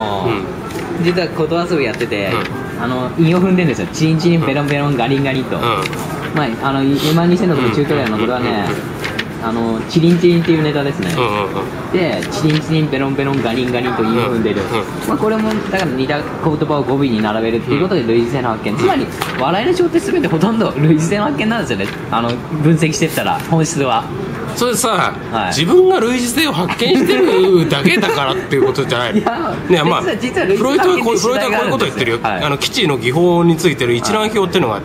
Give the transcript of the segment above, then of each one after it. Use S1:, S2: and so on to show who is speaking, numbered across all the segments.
S1: 実はこと遊びやってて、韻を踏んでるんですよ。チリンチリンペロンペロンガリンガリンと、まあM12000のチュートリアルのこれはね、チリンチリンっていうネタですね。でチリンチリンペロンペロンガリンガリンと韻を踏んでる、まあ、これもだから似た言葉を語尾に並べるっていうことで類似性の発見、つまり笑いの章って全てほとんど類似性の発見なんですよね。分析してったら本質は
S2: それさ、自分が類似性を発見してるだけだからっていうことじゃない。いや、まあ、フロイトはこういうこと言ってるよ。基地の技法についてる一覧表っていうのがあって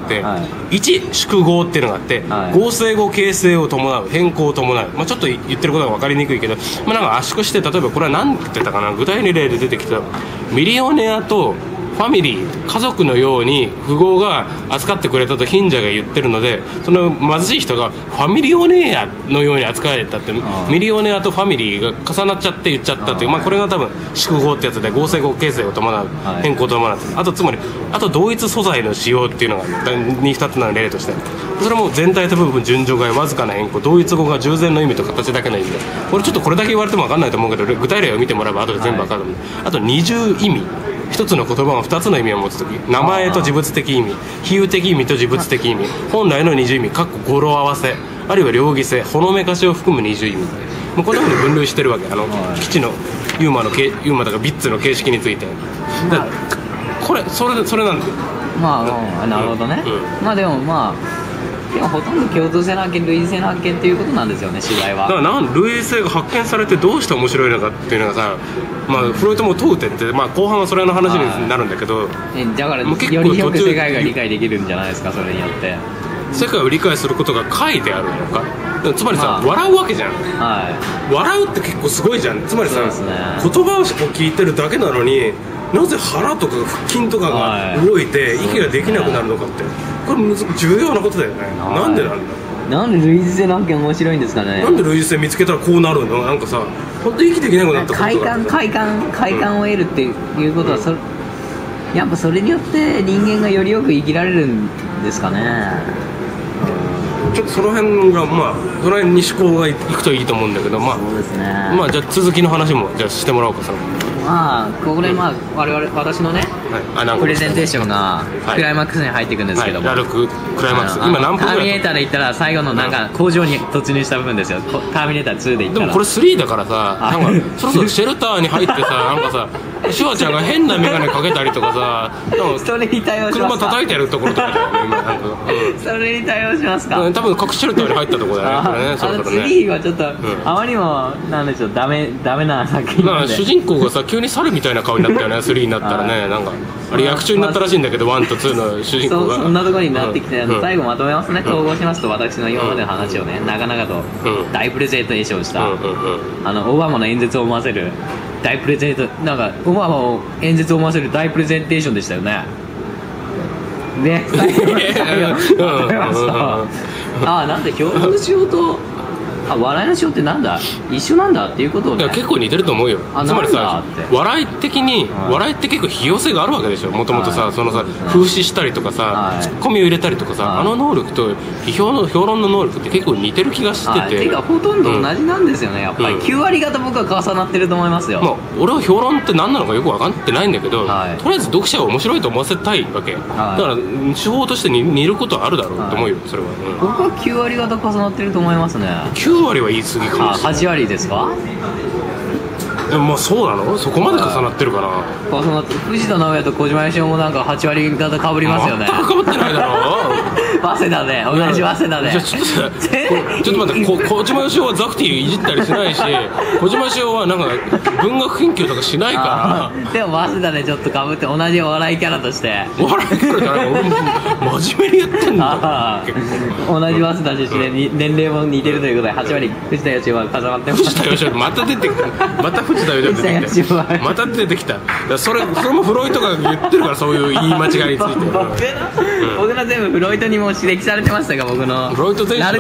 S2: 、1縮合っていうのがあって、合成語形成を伴う、変更を伴う、まあ、ちょっと言ってることが分かりにくいけど、まあ、なんか圧縮して、例えばこれは何て言ってたかな、具体例で出てきたミリオネアとファミリー、家族のように富豪が扱ってくれたと貧者が言ってるので、その貧しい人がファミリオネアのように扱われたって、ミリオネアとファミリーが重なっちゃって言っちゃったっていう、まあ、これが多分縮合ってやつで、合成語形成を伴う、変更を伴う、つまりあと同一素材の使用っていうのが2つの例として、それも全体と部分順序替え、わずかな変更、同一語が従前の意味と形だけの意味で、これちょっとこれだけ言われても分かんないと思うけど、具体例を見てもらえば後で全部分かる、あと二重意味、一つの言葉が二つの意味を持つとき、名前と事物的意味、比喩的意味と事物的意味、本来の二重意味語呂合わせ、あるいは両義性、ほのめかしを含む二重意味、もうこんなふうに分類してるわけ。基地のユーマだからビッツの形式について、これそれなんだよ。
S1: まあ、なるほどね。まあでもほとんど共通性の発見、類似性の発見っていうことなんですよね、主題は。だ
S2: から類似性が発見されてどうして面白いのかっていうのがさ、まあ、フロイトも問うてって、まあ、後半はそれの話になるんだけど、
S1: だからよりよく世界が理解できるんじゃないですか、それによって
S2: 世界を理解することが解であるのか。つまりさ、笑うわけじゃん、笑うって結構すごいじゃん。つまりさ、言葉を聞いてるだけなのに、なぜ腹とか腹筋とかが動いて息ができなくなるのかって、これ重要なことだよね。なんでなんだ。
S1: なんで類似性の発見面白いんですかね。
S2: なんで類似性見つけたらこうなるの。なんかさ、本当に息できなくなったことが
S1: 快感を得るっていうことはやっぱそれによって人間がよりよく生きられるんですかね。
S2: ちょっとその辺が、まあその辺に思考がいくといいと思うんだけど、まあ
S1: そうですね。
S2: まあじゃあ続きの話もじゃあしてもらおうか。
S1: ここで私のね、プレゼンテーションがクライマックスに入っていくんですけども、
S2: ラルククライマックス、今何分ぐらい。
S1: ターミネーターで言ったら最後のなんか工場に突入した部分ですよ。ターミネーター2で言ったら。
S2: でもこれ3だからさ、なんかそろそろシェルターに入ってさ、なんかさ、シュワちゃんが変な眼鏡かけたりとかさ、
S1: それに対応しますか。
S2: 車叩いてやるところとかだよね、今。
S1: それに対応しますか。
S2: 多分隠しシェルターに入ったところだよね。
S1: 3はちょっとあまりにもなんでしょう、ダメな作品なんで。
S2: 主人公がさ、急に猿みたいな顔になったよね、3になったらね。なんかあれ役中になったらしいんだけど、1と2の主人公が
S1: そんなところになってきて、最後まとめますね。統合しますと、私の今までの話をね、長々と大プレゼンテーションしたオバマの演説を思わせる大プレゼント、なんかオバマを演説を思わせる大プレゼンテーションでしたよね。ね、最後まとめますと、なんで共同しようと笑いのしようってなんだ、一緒なんだっていうことをね。
S2: 結構似てると思うよ。つまりさ、笑い的に、笑いって結構費用性があるわけでしょ。もともとさ、そのさ、風刺したりとかさ、ツッコミを入れたりとかさ、能力と評論の能力って結構似てる気がしてて。
S1: てかほとんど同じなんですよね、やっぱり。9割方僕は重なってると思いますよ。
S2: 俺は評論って何なのかよく分かってないんだけど、とりあえず読者が面白いと思わせたいわけ。だから手法として似ることはあるだろうと思うよ、それは。
S1: 僕は9割方重なってると思いますね。
S2: 9割は言い過ぎかもしれない。
S1: 8割ですか。
S2: でもまあそうなの、そこまで重なってるかな。
S1: 重なって、藤田直哉と小島よしおもなんか8割方かぶりますよね。
S2: 全くかぶってないだろ
S1: 早稲田で、同じ早稲田で。
S2: ちょっと待って、小島よしおはザクティいじったりしないし、小島よしおはなんか文学研究とかしないから。
S1: でも早稲田でちょっとかぶって同じお笑いキャラとして。
S2: お笑いキャラじゃない、俺も真面目にやってんだ。
S1: 同じ早稲田出身で年齢も似てるということで8割藤田よしおは重なってます。
S2: 藤田よしおまた出てきた、また藤田よしお出てきた、また出てきた。それもフロイトが言ってるから、そういう言い間違いについて。
S1: 僕の全部フロイトにも指摘されてましたが、僕の
S2: フロイト選手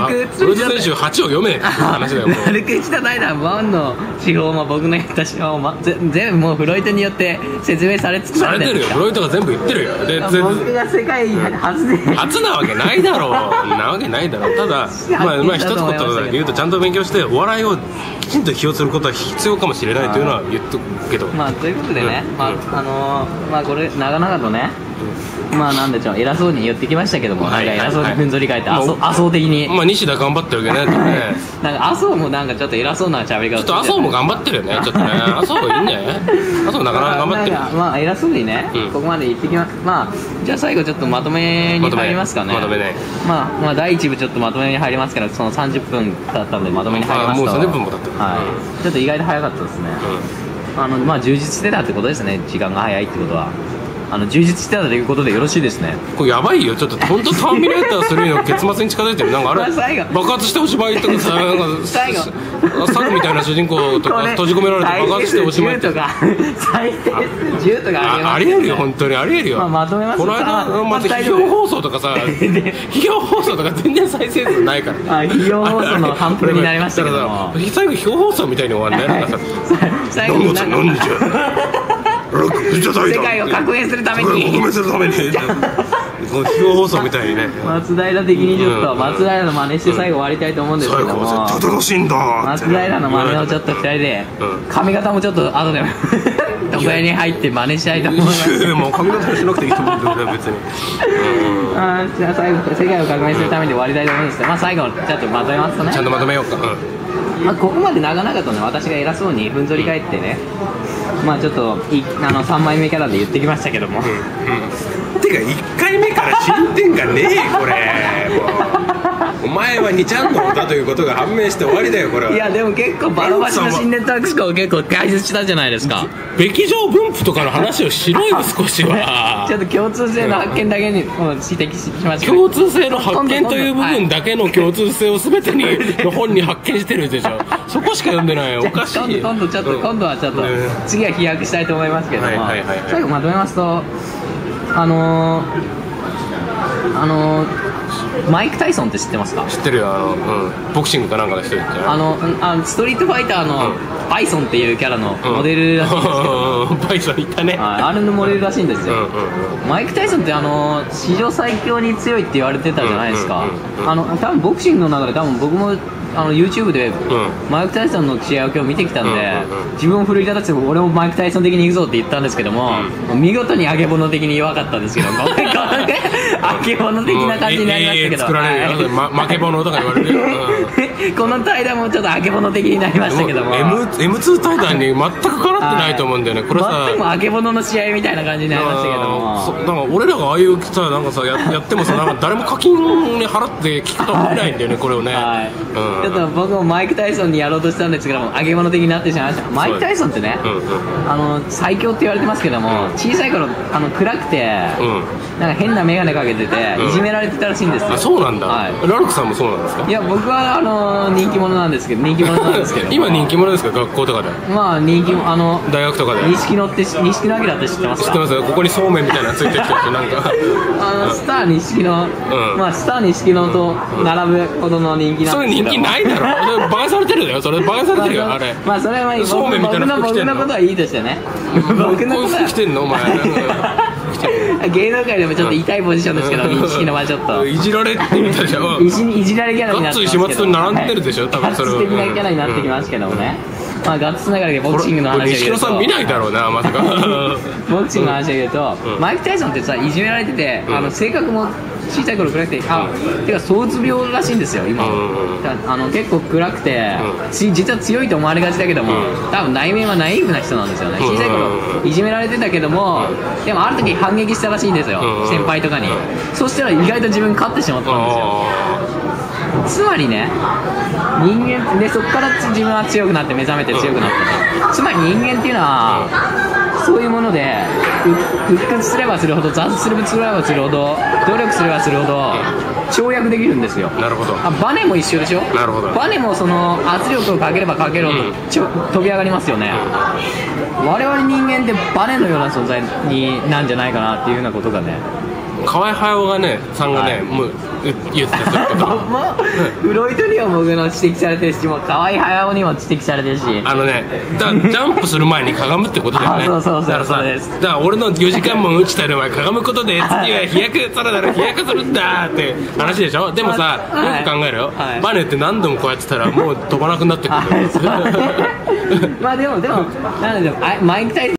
S2: 8を読めって話だよ。
S1: ラルク1とダイダー1の手法も僕の言った手法も全部もうフロイトによって説明され尽くされてるんですか。
S2: フロイトが全部言ってるよ。で
S1: 僕が世界初で
S2: 初なわけないだろう。なわけないだろう。ただまあ一つことで言うと、ちゃんと勉強してお笑いをきちんと批評することは必要かもしれないというのは言っとくけど、
S1: まあということでね、まあこれ長々とね、まあなんでしょう、偉そうに言ってきましたけども、なんか偉そうにふんぞり返って麻生的に、
S2: まあ西田頑張ってるわけね。
S1: なんか麻生もなんかちょっと偉そうな喋り方、
S2: ちょっと麻生も頑張ってるよね、ちょっとね。麻生いいね。麻生なかなか頑張ってる。
S1: まあ偉そうにね、ここまで言ってきます。まあじゃあ最後ちょっとまとめに入りますかね。
S2: まとめね。
S1: まあ第1部ちょっとまとめに入りますから、その30分経ったんでまとめに入りますと。
S2: もう30分も経ってる。
S1: はい。ちょっと意外と早かったですね。まあ充実してたってことですね。時間が早いってことは。充実してたということでよろしいですね。
S2: これやばいよ、ちょっと本当ターミネーター3の結末に近づいてる。なんかあれ爆発しておしまいとかさ、なんか
S1: 最後
S2: 猿みたいな主人公とか閉じ込められて爆発しておしまいとか
S1: 再生数10とか
S2: ありえるよ、本当にありえるよ。
S1: まとめます。
S2: この間また批評放送とかさ、批評放送とか全然再生数ないから。
S1: 批評放送の反復になりましたけども、
S2: 最後批評放送みたいに終わんね。なんかさ、
S1: 最後になんか
S2: 世
S1: 界を革命するために
S2: 批評放送みたいにね。
S1: 松平的にちょっと松平の真似して最後終わりたいと思うんですけども、
S2: 最後正しいんだ。
S1: 松平の真似をちょっと2人で、髪型もちょっと後で床屋に入って真似したいと思います。
S2: もう髪型しなくていいと思うんだよ別に。
S1: じゃあ最後世界を革命するために終わりたいと思うんですけど、まあ最後ちょっとまとめますとね、
S2: ちゃんとまとめようか。
S1: まあここまで長々とね、私が偉そうにふんぞり返ってね、まあちょっと3枚目キャラで言ってきましたけども、
S2: てか1回目から進展がねえこれ。お前は2ちゃんのだということが判明して終わりだよこれは。
S1: いやでも結構バラバラの新ネタ思考を結構解説したじゃないですか。
S2: べき上分布とかの話をしろよ少しは。
S1: ちょっと共通性の発見だけにもう指摘しました。
S2: 共通性の発見という部分だけの共通性を全ての本に発見してるでしょ。そこしか読んでないよ。おかしい。
S1: 今度はちょっと次は飛躍したいと思いますけども、最後まとめますと、マイク・タイソンって知ってますか？
S2: 知ってるよ。ボクシングかなんかの人言って
S1: ストリートファイターのバイソンっていうキャラのモデルらしいんですよ。
S2: バイソンいたね。
S1: あれのモデルらしいんですよ。マイク・タイソンって史上最強に強いって言われてたじゃないですか。多分ボクシングの中で僕もYouTube でマイク・タイソンの試合を今日見てきたんで、自分を奮い立たせて俺もマイク・タイソン的に行くぞって言ったんですけども、見事に揚げ物的に弱かったんですけど、揚げ物的な感じになりましたけど、
S2: 作られるよ負け物とか言われるよ。
S1: この対談もちょっと揚げ物的になりましたけども、
S2: M2 対談に全くかなってないと思うんだよね。これさ
S1: 全く揚げ物の試合みたいな感じになりましたけども、
S2: だから俺らがああいうさなんかさ やってもさ、なんか誰も課金に払って聞くとは見ないんだよね、これをね。
S1: ちょっと僕もマイク・タイソンにやろうとしたんですけども、揚げ物的になってしまいました。マイク・タイソンってね、最強って言われてますけども、小さい頃暗くて、なんか変な眼鏡かけてて、いじめられてたらしいんですよ。
S2: あ、そうなんだ。ラルクさんもそうなんですか？
S1: いや僕は人気者なんですけど
S2: 今人気者ですか？学校とかで。
S1: まあ人気
S2: 大学とかで。
S1: 錦野明って知ってますか？
S2: 知ってますよ。ここにそうめんみたいなのついてきてて、なんか
S1: スター錦野、まあスター錦野と並ぶほどの人気なんですけど、
S2: それ人気ないだろ。バカされてるだよ。それバカされてるよあれ。
S1: まあそれは
S2: そうめんみたいな服着てんの。
S1: 僕のことはいいとしてね。僕のことは
S2: 着てんのお前。
S1: 芸能界でもちょっと痛いポジションですけど、錦野はちょっと
S2: いじられって言ったでしょ。
S1: いじられキャラになってますけど、
S2: ガッツ石松と並んでるでしょ多分それは。
S1: ガッツ的なキャラになってきますけどもね。まあガッツつながりでボクシングの話を言うと、
S2: 錦野さん見ないだろうなまさか。
S1: ボクシングの話を言うと、マイク・タイソンってさいじめられてて、性格も小さい頃暗くて、てか躁うつ病らしいんですよ今。結構暗くて、実は強いと思われがちだけども、多分内面はナイーブな人なんですよね。小さい頃いじめられてたけども、でもある時反撃したらしいんですよ、先輩とかに。そしたら意外と自分勝ってしまったんですよ。つまりね、人間でそこから自分は強くなって目覚めて強くなって、つまり人間っていうのはそういうもので、鬱屈すればするほど、挫折すればするほど、努力すればするほど跳躍できるんですよ。
S2: なるほど。
S1: バネも一緒でしょ。
S2: なるほど。
S1: バネもその圧力をかければかけるほど、飛び上がりますよね。我々人間ってバネのような存在になんじゃないかなっていうようなことがね、
S2: 河合隼がねさんがね、もう言ってたとか
S1: フロイトには僕の指摘されてるし、もう河合隼にも指摘されてるし、
S2: ジャンプする前にかがむってことだよね。
S1: そう
S2: だからさ、だから俺の4時間も打ちたる前かがむことで次は飛躍するんだって話でしょ。でもさ、よく考えるよ、バネって何度もこうやってたらもう飛ばなくなってくるよ。
S1: まあでもなんでマイク・タイソン